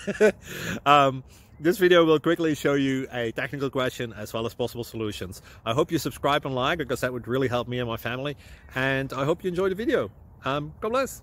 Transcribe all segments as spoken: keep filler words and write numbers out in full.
um, this video will quickly show you a technical question as well as possible solutions. I hope you subscribe and like, because that would really help me and my family. And I hope you enjoy the video. Um, God bless.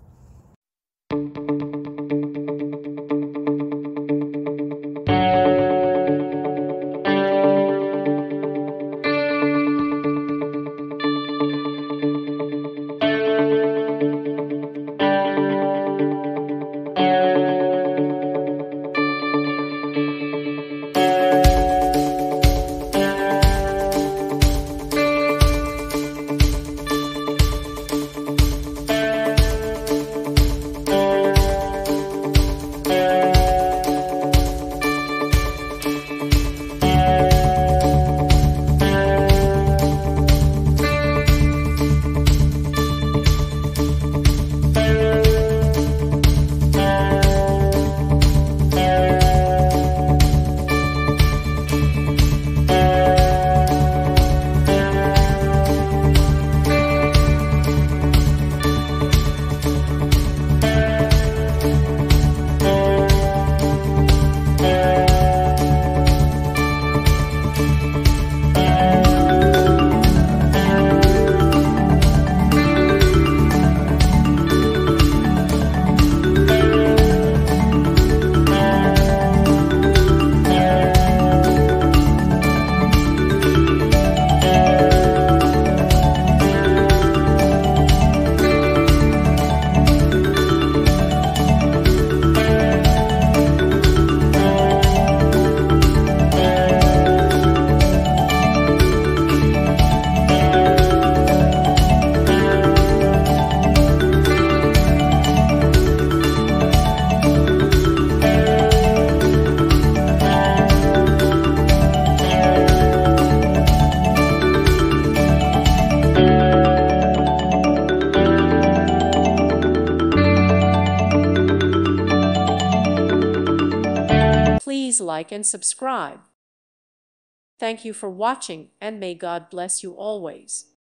Please like and subscribe. Thank you for watching, and may God bless you always.